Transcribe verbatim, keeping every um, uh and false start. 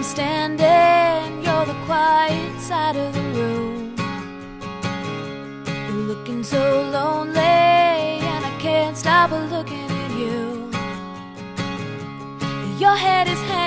standing, you're the quiet side of the room. You're looking so lonely, and I can't stop looking at you. Your head is hanging